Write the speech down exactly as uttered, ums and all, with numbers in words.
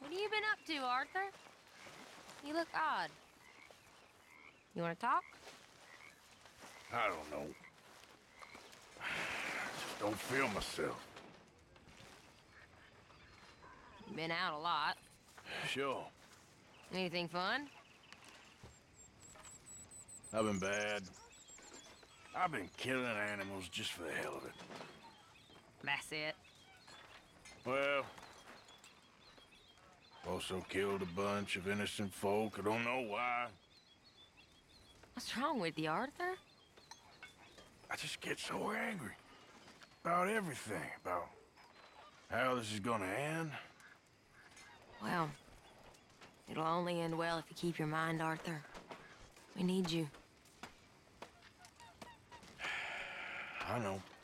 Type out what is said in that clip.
What have you been up to, Arthur? You look odd. You want to talk? I don't know. Just don't feel myself. You've been out a lot. Sure. Anything fun? I've been bad. I've been killing animals just for the hell of it. That's it. Well, also killed a bunch of innocent folk. I don't know why. What's wrong with you, Arthur? I just get so angry. About everything. About how this is gonna end. Well, it'll only end well if you keep your mind, Arthur. We need you. I know.